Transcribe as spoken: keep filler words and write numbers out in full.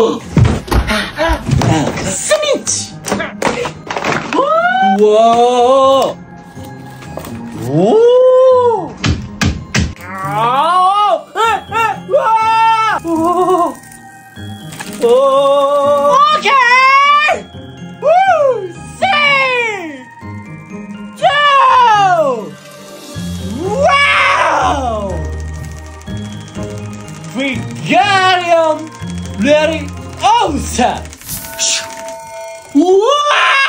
Snitch! Whoa! Whoa! Oh! Whoa! Oh! Okay! Woo! Say! Go! Wow! Wingardium Leviosa! Wow!